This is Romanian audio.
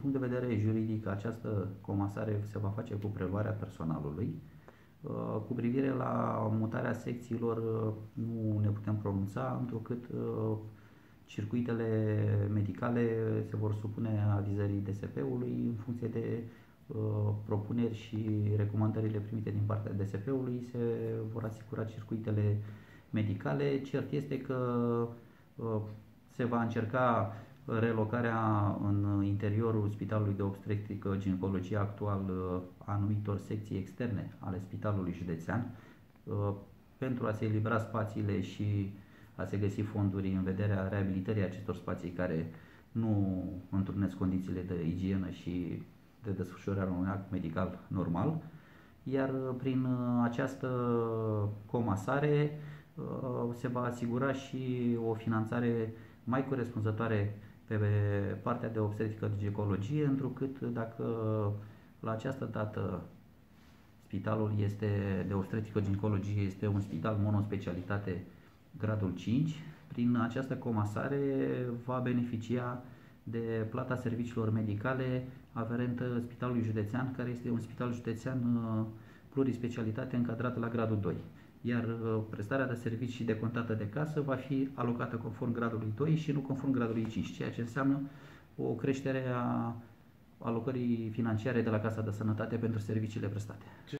punct de vedere juridic, această comasare se va face cu preluarea personalului. Cu privire la mutarea secțiilor, nu ne putem pronunța, întrucât circuitele medicale se vor supune avizării DSP-ului în funcție de propuneri și recomandările primite din partea DSP-ului. Se vor asigura circuitele medicale. Cert este că se va încerca relocarea în interiorul Spitalului de Obstetrică Ginecologie actual a anumitor secții externe ale Spitalului Județean pentru a se elibera spațiile și a se găsi fonduri în vederea reabilitării acestor spații care nu întrunesc condițiile de igienă și de desfășurarea unui act medical normal. Iar prin această comasare se va asigura și o finanțare mai corespunzătoare pe partea de obstetrică ginecologie, întrucât dacă la această dată spitalul de obstetrică ginecologie este un spital monospecialitate gradul 5, prin această comasare va beneficia de plata serviciilor medicale aferentă Spitalului Județean, care este un spital județean plurispecialitate încadrat la gradul 2. Iar prestarea de servicii decontată de casă va fi alocată conform gradului 2 și nu conform gradului 5, ceea ce înseamnă o creștere a alocării financiare de la Casa de Sănătate pentru serviciile prestate.